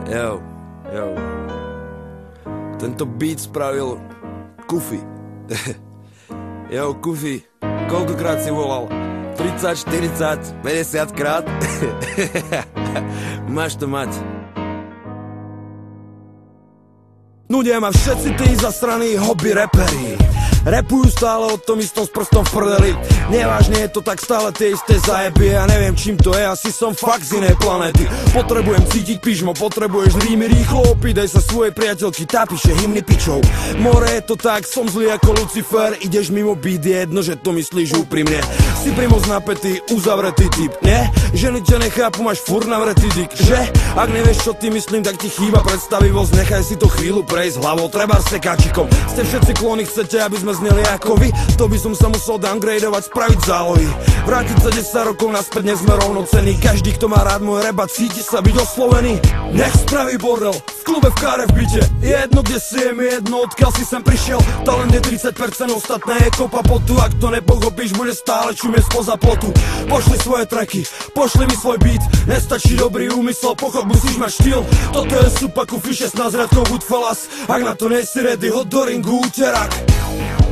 Jo. Tento beat spravil Kufi. Jo, Kufi, koľkokrát si volal? 30, 40, 50 krát? Máš to mať. Nudia ma všetci tí zasraní hobby reperi. Rapujú stále o tom istom s prstom v prdeli. Nevážne je to tak stále tie isté zajeby. Ja neviem čím to je, asi som fakt z inej planety. Potrebujem cítiť pížmo, potrebuješ rímy rýchlo. Opýtaj sa svojej priateľky, tá píše hymny pičov. More je to tak, som zlý ako Lucifer. Ideš mimo beat, je jedno, že to myslíš úprimne. Si primoz napätý, uzavretý typ, ne? Ženy ťa nechápu, máš furt navretý dik, že? Ak nevieš čo ty myslím, tak ti chýba predstavivosť. Nechaj si to chvíľu prejsť hlavou, treba sekáčikom. Ste všetci klony, chcete, aby sme zneli ako vy? To by som sa musel downgradovať, spraviť zálohy. Vrátiť sa 10 rokov naspäť, nie sme rovnocenní. Každý, kto má rád môj rap a cíti sa byť oslovený, nech spraví bordel v klube, v káre, v byte. Jedno kde si je mi jedno, odkiaľ si sem prišiel. Talent je 30%, ostatné je kopa potu. Ak to nepochopíš, bude stále čumieť spoza plotu. Pošli svoje tracky, pošli mi svoj beat. Nestačí dobrý úmysel, pochop, musíš mať štýl. Toto je Supa Kufi, 16 riadkov Goodfellas. Ak na to nejsi ready, hod do ringu, úterák.